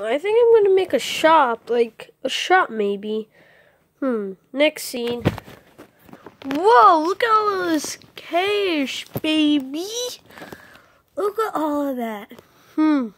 I think I'm gonna make a shop, like a shop maybe. Next scene. Whoa, look at all this cash, baby. Look at all of that. I'm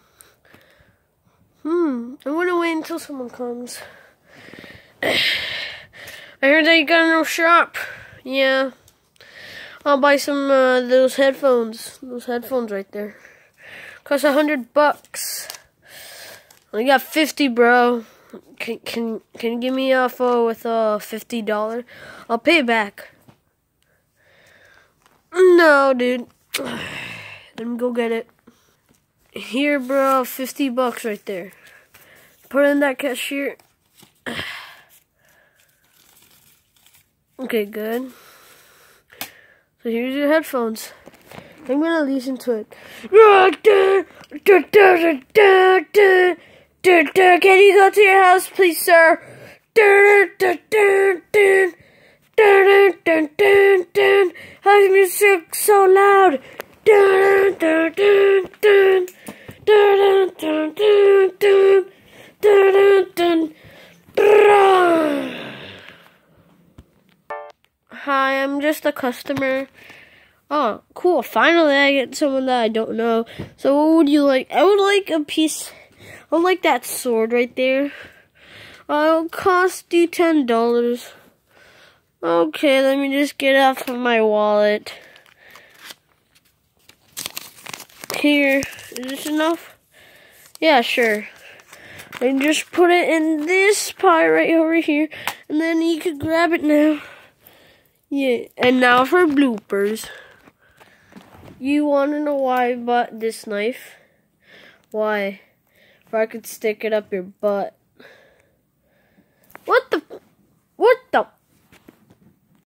gonna wait until someone comes. I heard that you got a new shop. Yeah. I'll buy some those headphones. Those headphones right there. Cost $100. I got 50, bro. Can you give me a phone with $50? I'll pay it back. No, dude. Let me go get it. Here, bro. $50 right there. Put in that cashier. Okay, good. So here's your headphones. I'm gonna listen to it. Can you go to your house, please, sir? How's the music so loud? Hi, I'm just a customer. Oh, cool. Finally, I get someone that I don't know. So what would you like? I would like a piece. I would like that sword right there. It'll cost you $10. Okay, let me just get out from my wallet. Here. Is this enough? Yeah, sure. And just put it in this pie right over here. And then you can grab it now. Yeah, and now for bloopers. You want to know why I bought this knife? Why? Or I could stick it up your butt.